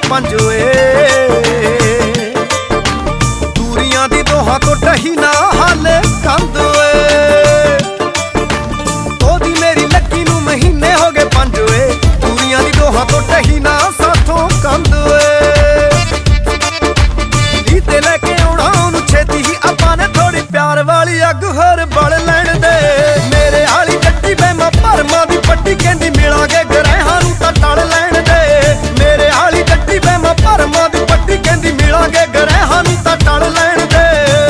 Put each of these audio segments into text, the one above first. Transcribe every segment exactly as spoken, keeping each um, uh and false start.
पंज वे दूरियां दी दोहां तो टही ना हाले कंद वे ओदी मेरी लक्की नू महीने हो गए पंज वे दूरियां दी दोहां तो टही ना साथों कंद वे लीते लेके आउणा ओनू छेती ही आपां ने थोड़ी प्यार वाली अग होर बल लैण दे मेरे आली गड्डी बैमा भरमां दी पट्टी कहंदी मिलांगे गरहां नू तां टल लैण दे मेरे आली गड्डी बैमा भरमां दी पट्टी कहंदी मिलांगे गरहां नू तां टल लैण दे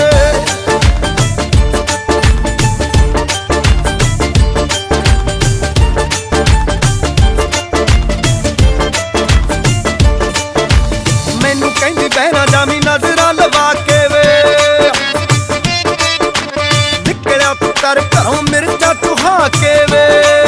मैनू कहंदी बहना जामी नजरां लवा के वे निकलिया तू कर घरों मिर्चा चुहा के वे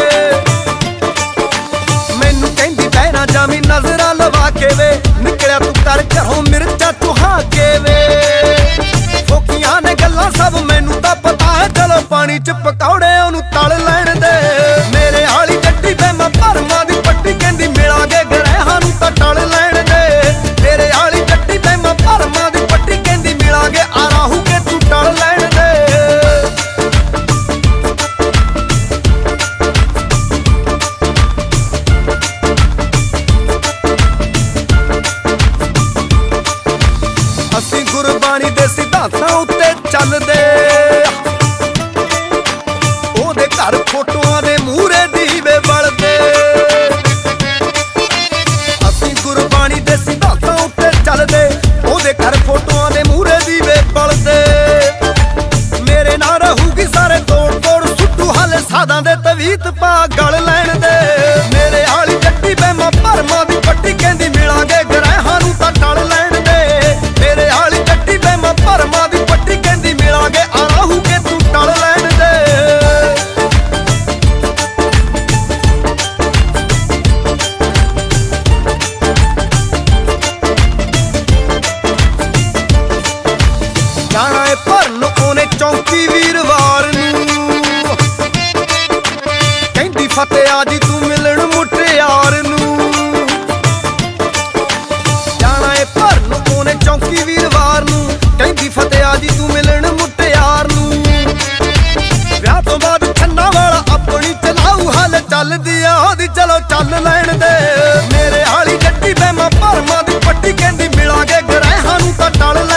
मैनू कहंदी बहना जामी नजरां लवा के वे निकलिया तू कर घरों मिर्चा चुहा के वे फोकियां ने गल्लां सब मैनू तां पता है चलो पानी च पकौड़े ओनू तल लैण दे मेरे आली गड्डी बैमा भरमां दी पट्टी कहंदी मिलांगे गरहां नू तां टल लैण दे तेरे आली गड्डी बैमा भरमां दी पट्टी कहंदी मिलांगे आ राहू के तू टल लैण दे असीं गुरबाणी दे सिद्धांतां उत्ते चलदे ओदे घर फोटोआं दे मूहरे दीवे बलदे असीं गुरबाणी दे सिद्धांतां उत्ते चलदे ओदे घर फोटोआं दे मूहरे दीवे बलदे मेरे नाल रहूगी सारे तोड़ तोड़ सुट्टू हाले सादां दे तवीत पा गल लैण दे मेरे आली गड्डी बैमा भरमां दी पट्टी कहंदी मिलांगे गरहां नू तां टल लैण दे मेरे आली गड्डी बैमा भरमां दी पट्टी कहंदी मिलांगे आ राहू के तू टल लैण दे जाना है भरन ओने चौंकी वीरवार नू कहंदी फतेह आजी तू मिलण मुटियार नू जाना है भरन ओने चौंकी वीरवार नू कहंदी फतेह आजी तू मिलण मुटियार नू विआह तो बाद छन्ना वाला अपनी चलाऊ हाल चलदी आ ओदी चलो चल लैण दे मेरे आली गड्डी बैमा भरमां दी पट्टी कहंदी मिलांगे गरहां नू तां टल